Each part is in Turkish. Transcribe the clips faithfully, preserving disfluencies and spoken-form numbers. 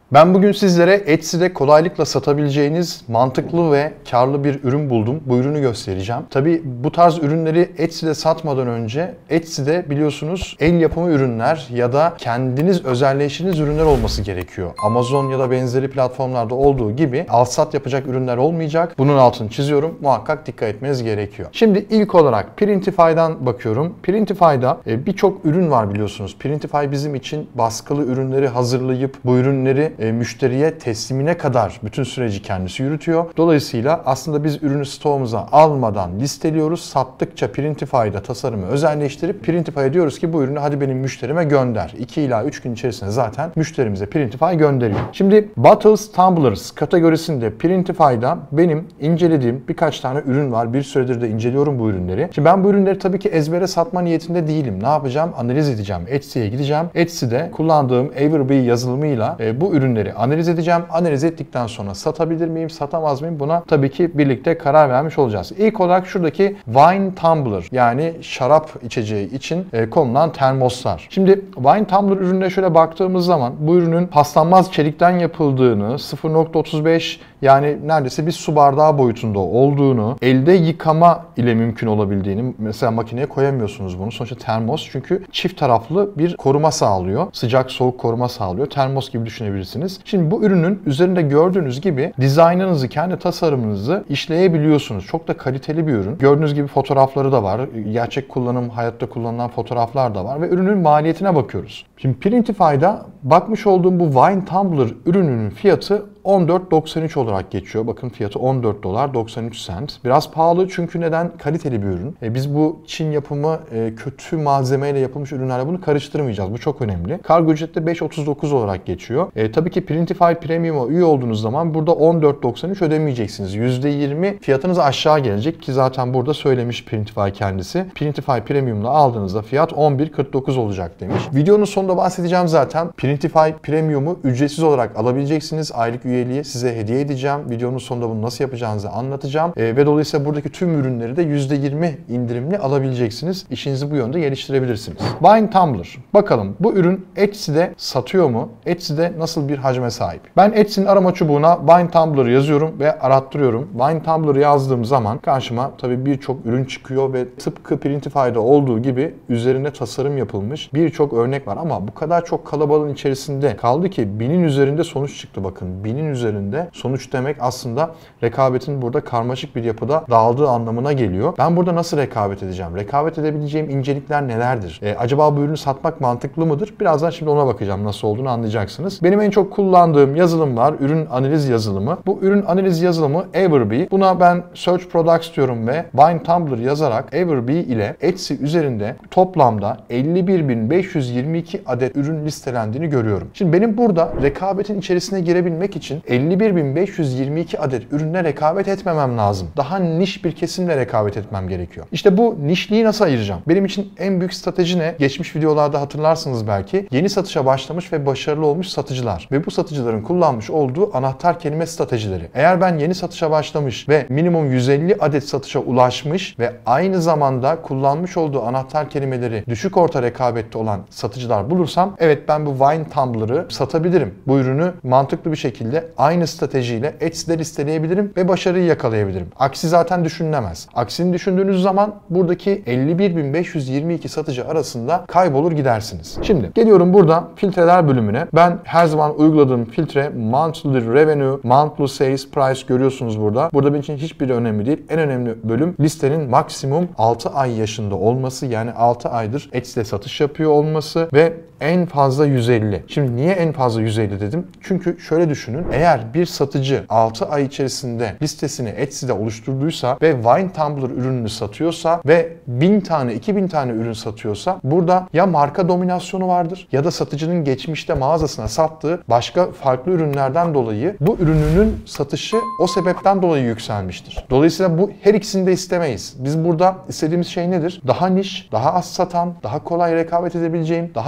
Ben bugün sizlere Etsy'de kolaylıkla satabileceğiniz mantıklı ve karlı bir ürün buldum. Bu ürünü göstereceğim. Tabii bu tarz ürünleri Etsy'de satmadan önce Etsy'de biliyorsunuz el yapımı ürünler ya da kendiniz özelleştirdiğiniz ürünler olması gerekiyor. Amazon ya da benzeri platformlarda olduğu gibi alsat yapacak ürünler olmayacak. Bunun altını çiziyorum. Muhakkak dikkat etmeniz gerekiyor. Şimdi ilk olarak Printify'dan bakıyorum. Printify'da birçok ürün var biliyorsunuz. Printify bizim için baskılı ürünleri hazırlayıp bu ürünleri E, müşteriye teslimine kadar bütün süreci kendisi yürütüyor. Dolayısıyla aslında biz ürünü stoğumuza almadan listeliyoruz. Sattıkça Printify'da tasarımı özelleştirip Printify'a diyoruz ki bu ürünü hadi benim müşterime gönder. iki ila üç gün içerisinde zaten müşterimize Printify gönderiyor. Şimdi Bottles Tumblers kategorisinde Printify'da benim incelediğim birkaç tane ürün var. Bir süredir de inceliyorum bu ürünleri. Şimdi ben bu ürünleri tabii ki ezbere satma niyetinde değilim. Ne yapacağım? Analiz edeceğim. Etsy'ye gideceğim. Etsy'de kullandığım Everbee yazılımıyla e, bu ürün ürünleri analiz edeceğim. Analiz ettikten sonra satabilir miyim, satamaz mıyım? Buna tabii ki birlikte karar vermiş olacağız. İlk olarak şuradaki Wine Tumbler yani şarap içeceği için e, konulan termoslar. Şimdi Wine Tumbler ürününe şöyle baktığımız zaman bu ürünün paslanmaz çelikten yapıldığını, sıfır nokta otuz beş yani neredeyse bir su bardağı boyutunda olduğunu, elde yıkama ile mümkün olabildiğini, mesela makineye koyamıyorsunuz bunu. Sonuçta termos çünkü çift taraflı bir koruma sağlıyor. Sıcak soğuk koruma sağlıyor. Termos gibi düşünebilirsiniz. Şimdi bu ürünün üzerinde gördüğünüz gibi dizaynınızı, kendi tasarımınızı işleyebiliyorsunuz. Çok da kaliteli bir ürün. Gördüğünüz gibi fotoğrafları da var. Gerçek kullanım, hayatta kullanılan fotoğraflar da var ve ürünün maliyetine bakıyoruz. Şimdi Printify'da bakmış olduğum bu Wine Tumbler ürününün fiyatı on dört doksan üç olarak geçiyor. Bakın fiyatı on dört dolar doksan üç sent. Biraz pahalı çünkü neden? Kaliteli bir ürün. E biz bu Çin yapımı e, kötü malzemeyle yapılmış ürünlerle bunu karıştırmayacağız. Bu çok önemli. Kargo ücreti de beş otuz dokuz olarak geçiyor. E, tabii ki Printify Premium'a üye olduğunuz zaman burada on dört doksan üç ödemeyeceksiniz. yüzde yirmi fiyatınız aşağı gelecek ki zaten burada söylemiş Printify kendisi. Printify Premium'la aldığınızda fiyat on bir kırk dokuz olacak demiş. Videonun sonunda bahsedeceğim zaten. Printify Premium'u ücretsiz olarak alabileceksiniz. Aylık üyeliği size hediye edeceğim. Videonun sonunda bunu nasıl yapacağınızı anlatacağım. E, ve dolayısıyla buradaki tüm ürünleri de yüzde yirmi indirimli alabileceksiniz. İşinizi bu yönde geliştirebilirsiniz. Wine Tumbler. Bakalım bu ürün Etsy'de satıyor mu? Etsy'de nasıl bir hacme sahip? Ben Etsy'nin arama çubuğuna Wine Tumbler yazıyorum ve arattırıyorum. Wine Tumbler yazdığım zaman karşıma tabii birçok ürün çıkıyor ve tıpkı Printify'da olduğu gibi üzerine tasarım yapılmış birçok örnek var ama bu kadar çok kalabalığın içerisinde kaldı ki binin üzerinde sonuç çıktı bakın. Binin üzerinde sonuç demek aslında rekabetin burada karmaşık bir yapıda dağıldığı anlamına geliyor. Ben burada nasıl rekabet edeceğim? Rekabet edebileceğim incelikler nelerdir? E, acaba bu ürünü satmak mantıklı mıdır? Birazdan şimdi ona bakacağım. Nasıl olduğunu anlayacaksınız. Benim en çok kullandığım yazılım var. Ürün analiz yazılımı. Bu ürün analiz yazılımı Everbee. Buna ben Search Products diyorum ve Wine Tumbler yazarak Everbee ile Etsy üzerinde toplamda elli bir bin beş yüz yirmi iki adet ürün listelendiğini görüyorum. Şimdi benim burada rekabetin içerisine girebilmek için elli bir bin beş yüz yirmi iki adet ürünle rekabet etmemem lazım. Daha niş bir kesimle rekabet etmem gerekiyor. İşte bu nişliği nasıl ayıracağım? Benim için en büyük strateji ne? Geçmiş videolarda hatırlarsınız belki. Yeni satışa başlamış ve başarılı olmuş satıcılar ve bu satıcıların kullanmış olduğu anahtar kelime stratejileri. Eğer ben yeni satışa başlamış ve minimum yüz elli adet satışa ulaşmış ve aynı zamanda kullanmış olduğu anahtar kelimeleri düşük orta rekabette olan satıcılar bulursam evet ben bu Wine Tumbler'ı satabilirim. Bu ürünü mantıklı bir şekilde aynı stratejiyle Etsy'de listeleyebilirim ve başarıyı yakalayabilirim. Aksi zaten düşünülemez. Aksini düşündüğünüz zaman buradaki elli bir bin beş yüz yirmi iki satıcı arasında kaybolur gidersiniz. Şimdi geliyorum burada filtreler bölümüne. Ben her zaman uyguladığım filtre Monthly Revenue, Monthly Sales Price görüyorsunuz burada. Burada benim için hiçbir önemli değil. En önemli bölüm listenin maksimum altı ay yaşında olması, yani altı aydır Etsy'de satış yapıyor olması ve en fazla yüz elli. Şimdi niye en fazla yüz elli dedim? Çünkü şöyle düşünün. Eğer bir satıcı altı ay içerisinde listesini Etsy'de oluşturduysa ve Wine Tumbler ürününü satıyorsa ve bin tane, iki bin tane ürün satıyorsa burada ya marka dominasyonu vardır ya da satıcının geçmişte mağazasına sattığı başka farklı ürünlerden dolayı bu ürününün satışı o sebepten dolayı yükselmiştir. Dolayısıyla bu her ikisini de istemeyiz. Biz burada istediğimiz şey nedir? Daha niş, daha az satan, daha kolay rekabet edebileceğim, daha iyi mücadele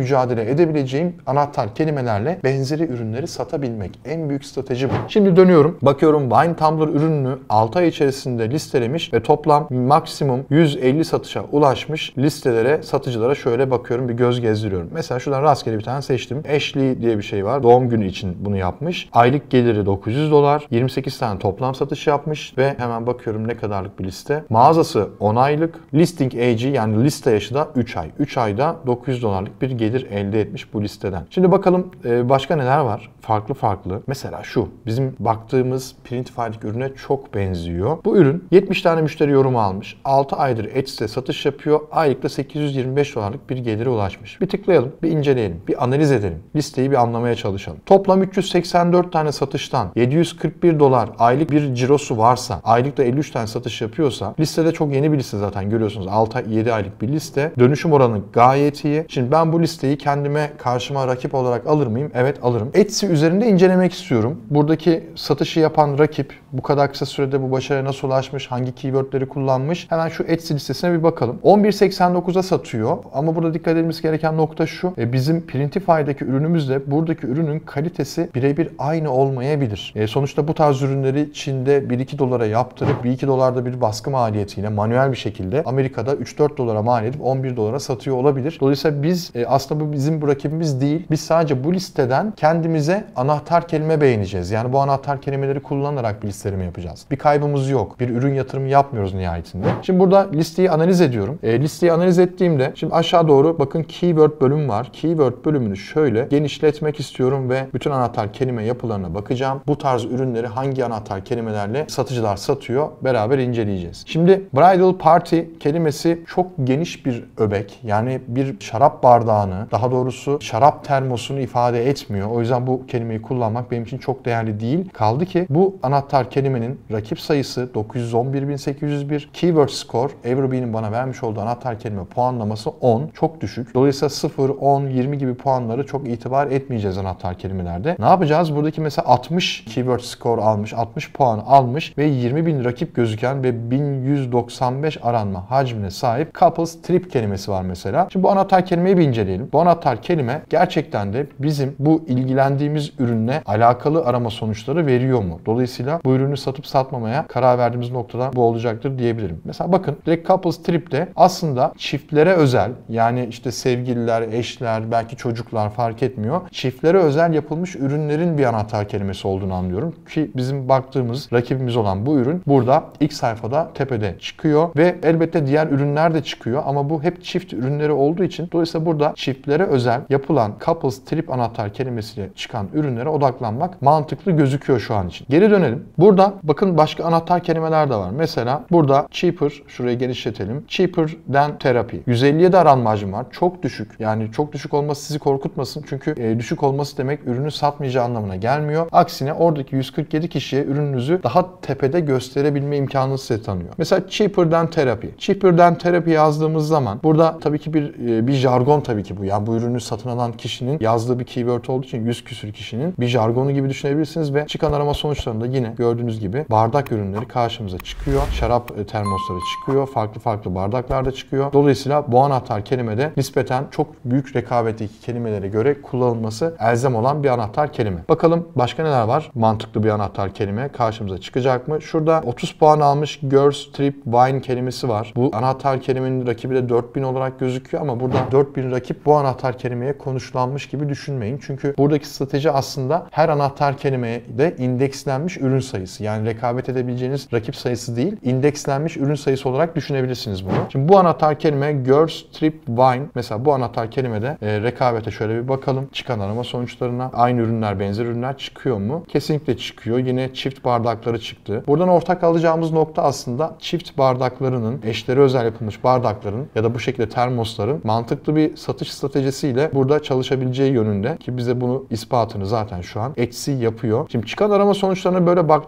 mücadele edebileceğim anahtar kelimelerle benzeri ürünleri satabilmek. En büyük strateji bu. Şimdi dönüyorum. Bakıyorum Wine Tumbler ürününü altı ay içerisinde listelemiş ve toplam maksimum yüz elli satışa ulaşmış listelere, satıcılara şöyle bakıyorum, bir göz gezdiriyorum. Mesela şuradan rastgele bir tane seçtim. Ashley diye bir şey var. Doğum günü için bunu yapmış. Aylık geliri dokuz yüz dolar. yirmi sekiz tane toplam satış yapmış ve hemen bakıyorum ne kadarlık bir liste. Mağazası on aylık. Listing age'i yani liste yaşı da üç ay. üç ayda dokuz yüz dolarlık bir gelir elde etmiş bu listeden. Şimdi bakalım başka neler var? Farklı farklı. Mesela şu. Bizim baktığımız Printify'daki ürüne çok benziyor. Bu ürün yetmiş tane müşteri yorumu almış. altı aydır Etsy'de satış yapıyor. Aylıkta sekiz yüz yirmi beş dolarlık bir gelire ulaşmış. Bir tıklayalım, bir inceleyelim, bir analiz edelim. Listeyi bir anlamaya çalışalım. Toplam üç yüz seksen dört tane satıştan yedi yüz kırk bir dolar aylık bir cirosu varsa, aylıkta elli üç tane satış yapıyorsa, listede çok yeni bir liste zaten görüyorsunuz. altı yedi aylık bir liste. Dönüşüm oranı gayet iyi. Şimdi ben bu listeyi kendime, karşıma rakip olarak alır mıyım? Evet, alırım. Etsy üzerinde incelemek istiyorum. Buradaki satışı yapan rakip bu kadar kısa sürede bu başarıya nasıl ulaşmış, hangi keywordleri kullanmış? Hemen şu Etsy listesine bir bakalım. on bir seksen dokuza satıyor ama burada dikkat edilmesi gereken nokta şu. E, bizim Printify'daki ürünümüzle buradaki ürünün kalitesi birebir aynı olmayabilir. E, sonuçta bu tarz ürünleri Çin'de bir iki dolara yaptırıp bir iki dolarda bir baskı maliyetiyle manuel bir şekilde Amerika'da üç dört dolara mal edip on bir dolara satıyor olabilir. Dolayısıyla biz e, aslında bu bizim bu rakibimiz değil. Biz sadece bu listeden kendimize anahtar kelime beğeneceğiz. Yani bu anahtar kelimeleri kullanarak bir listeleme yapacağız. Bir kaybımız yok. Bir ürün yatırımı yapmıyoruz nihayetinde. Şimdi burada listeyi analiz ediyorum. E, listeyi analiz ettiğimde şimdi aşağı doğru bakın keyword bölümü var. Keyword bölümünü şöyle genişletmek istiyorum ve bütün anahtar kelime yapılarına bakacağım. Bu tarz ürünleri hangi anahtar kelimelerle satıcılar satıyor beraber inceleyeceğiz. Şimdi bridal party kelimesi çok geniş bir öbek. Yani bir şarap bardağını, daha doğrusu şarap termosunu ifade etmiyor. O yüzden bu kelimeyi kullanmak benim için çok değerli değil. Kaldı ki bu anahtar kelimenin rakip sayısı dokuz yüz on bir bin sekiz yüz bir. Keyword score, Everbee'nin bana vermiş olduğu anahtar kelime puanlaması on. Çok düşük. Dolayısıyla sıfır, on, yirmi gibi puanları çok itibar etmeyeceğiz anahtar kelimelerde. Ne yapacağız? Buradaki mesela altmış keyword score almış, altmış puan almış ve yirmi bin rakip gözüken ve bin yüz doksan beş aranma hacmine sahip couples trip kelimesi var mesela. Şimdi bu anahtar kelimeyi bir inceleyelim. Bu anahtar kelime gerçekten de bizim bu ilgilendiğimiz ürünle alakalı arama sonuçları veriyor mu? Dolayısıyla bu ürünü satıp satmamaya karar verdiğimiz noktada bu olacaktır diyebilirim. Mesela bakın direkt couples trip'te aslında çiftlere özel, yani işte sevgililer, eşler, belki çocuklar fark etmiyor. Çiftlere özel yapılmış ürünlerin bir anahtar kelimesi olduğunu anlıyorum. Ki bizim baktığımız rakibimiz olan bu ürün burada ilk sayfada tepede çıkıyor ve elbette diğer ürünler de çıkıyor ama bu hep çift ürünleri olduğu için dolayısıyla burada çiftlere özel yapılan couples trip anahtar kelimesiyle çıkan ürünlere odaklanmak mantıklı gözüküyor şu an için. Geri dönelim. Burada bakın başka anahtar kelimeler de var. Mesela burada cheaper, şurayı genişletelim. Cheaper than therapy. yüz elli yedi aranma hacmi var. Çok düşük. Yani çok düşük olması sizi korkutmasın. Çünkü e, düşük olması demek ürünü satmayacağı anlamına gelmiyor. Aksine oradaki yüz kırk yedi kişiye ürününüzü daha tepede gösterebilme imkanını size tanıyor. Mesela cheaper than therapy. Cheaper than therapy yazdığımız zaman burada tabii ki bir e, bir jargon tabii ki bu. Yani bu ürünü satın alan kişinin yazdığı bir keyword olduğu için yüz küsür kişinin bir jargonu gibi düşünebilirsiniz ve çıkan arama sonuçlarında yine gördüğünüz gibi bardak ürünleri karşımıza çıkıyor. Şarap e, termosları çıkıyor. Farklı farklı bardaklarda çıkıyor. Dolayısıyla bu anahtar kelimede nispeten çok büyük rekabetteki kelimelere göre kullanılması elzem olan bir anahtar kelime. Bakalım başka neler var? Mantıklı bir anahtar kelime karşımıza çıkacak mı? Şurada otuz puan almış Girls Trip Wine kelimesi var. Bu anahtar kelimenin rakibi de dört bin olarak gözüküyor ama burada dört bin rakip bu anahtar kelimeye konuşlanmış gibi düşünmeyin. Çünkü buradaki strateji aslında her anahtar kelimeye de indekslenmiş ürün sayısı. Yani rekabet edebileceğiniz rakip sayısı değil, indekslenmiş ürün sayısı olarak düşünebilirsiniz bunu. Şimdi bu anahtar kelime Girls Trip Wine. Mesela bu anahtar kelimede e, rekabete şöyle bir bakalım. Çıkan arama sonuçlarına aynı ürünler, benzer ürünler çıkıyor mu? Kesinlikle çıkıyor. Yine çift bardakları çıktı. Buradan ortak alacağımız nokta aslında çift bardaklarının, eşleri özel yapılmış bardakların ya da bu şekilde termosların mantıklı bir satış stratejisiyle burada çalışabileceği yönünde ki bize bunu ispatını zaten şu an Etsy yapıyor. Şimdi çıkan arama sonuçlarına böyle baktık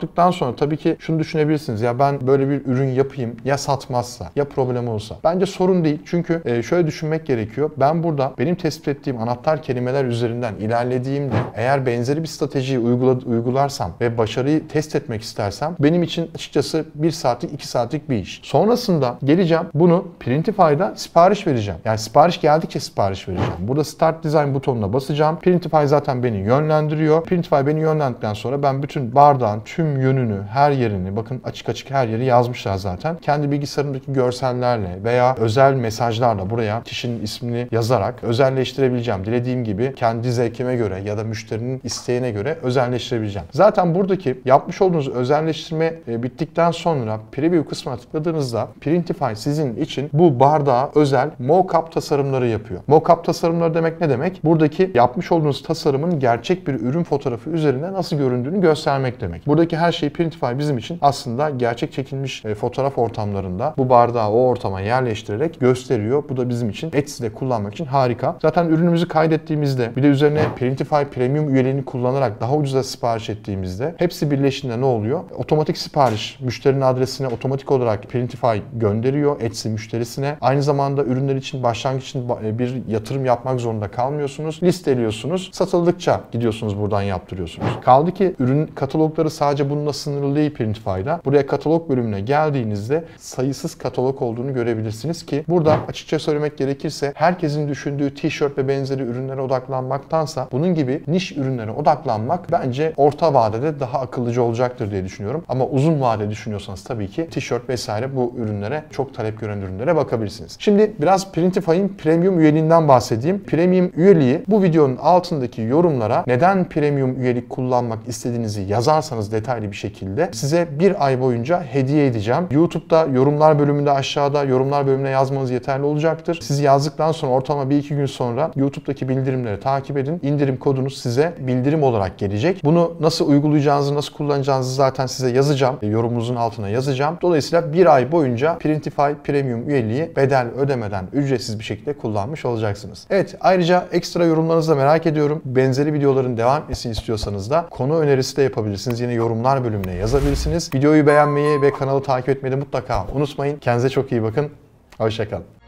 yaptıktan sonra tabii ki şunu düşünebilirsiniz. Ya ben böyle bir ürün yapayım, ya satmazsa, ya problem olursa. Bence sorun değil. Çünkü e, şöyle düşünmek gerekiyor. Ben burada benim tespit ettiğim anahtar kelimeler üzerinden ilerlediğimde eğer benzeri bir stratejiyi uygula, uygularsam ve başarıyı test etmek istersem benim için açıkçası bir saatlik, iki saatlik bir iş. Sonrasında geleceğim bunu Printify'da sipariş vereceğim. Yani sipariş geldikçe sipariş vereceğim. Burada Start Design butonuna basacağım. Printify zaten beni yönlendiriyor. Printify beni yönlendirdikten sonra ben bütün bardağın tüm yönünü, her yerini, bakın açık açık her yeri yazmışlar zaten. Kendi bilgisayarımdaki görsellerle veya özel mesajlarla buraya kişinin ismini yazarak özelleştirebileceğim. Dilediğim gibi kendi zevkime göre ya da müşterinin isteğine göre özelleştirebileceğim. Zaten buradaki yapmış olduğunuz özelleştirme e, bittikten sonra preview kısmına tıkladığınızda Printify sizin için bu bardağa özel mock-up tasarımları yapıyor. Mock-up tasarımları demek ne demek? Buradaki yapmış olduğunuz tasarımın gerçek bir ürün fotoğrafı üzerinde nasıl göründüğünü göstermek demek. Buradaki her şeyi Printify bizim için aslında gerçek çekilmiş e, fotoğraf ortamlarında bu bardağı o ortama yerleştirerek gösteriyor. Bu da bizim için Etsy'de kullanmak için harika. Zaten ürünümüzü kaydettiğimizde bir de üzerine Printify Premium üyeliğini kullanarak daha ucuza sipariş ettiğimizde hepsi birleştiğinde ne oluyor? Otomatik sipariş müşterinin adresine otomatik olarak Printify gönderiyor Etsy müşterisine. Aynı zamanda ürünler için başlangıç için bir yatırım yapmak zorunda kalmıyorsunuz. Listeliyorsunuz. Satıldıkça gidiyorsunuz buradan yaptırıyorsunuz. Kaldı ki ürün katalogları sadece bununla sınırlı değil Printify'da. Buraya katalog bölümüne geldiğinizde sayısız katalog olduğunu görebilirsiniz ki burada açıkça söylemek gerekirse herkesin düşündüğü tişört ve benzeri ürünlere odaklanmaktansa bunun gibi niş ürünlere odaklanmak bence orta vadede daha akıllıca olacaktır diye düşünüyorum. Ama uzun vade düşünüyorsanız tabii ki tişört vesaire bu ürünlere, çok talep gören ürünlere bakabilirsiniz. Şimdi biraz Printify'in Premium üyeliğinden bahsedeyim. Premium üyeliği bu videonun altındaki yorumlara neden Premium üyelik kullanmak istediğinizi yazarsanız detaylı bir şekilde size bir ay boyunca hediye edeceğim. YouTube'da yorumlar bölümünde aşağıda yorumlar bölümüne yazmanız yeterli olacaktır. Siz yazdıktan sonra ortalama bir iki gün sonra YouTube'daki bildirimleri takip edin. İndirim kodunuz size bildirim olarak gelecek. Bunu nasıl uygulayacağınızı, nasıl kullanacağınızı zaten size yazacağım. Yorumunuzun altına yazacağım. Dolayısıyla bir ay boyunca Printify Premium üyeliği bedel ödemeden ücretsiz bir şekilde kullanmış olacaksınız. Evet, ayrıca ekstra yorumlarınızı da merak ediyorum. Benzeri videoların devam etmesini istiyorsanız da konu önerisi de yapabilirsiniz. Yine yorumlar bölümüne yazabilirsiniz. Videoyu beğenmeyi ve kanalı takip etmeyi de mutlaka unutmayın. Kendinize çok iyi bakın. Hoşça kalın.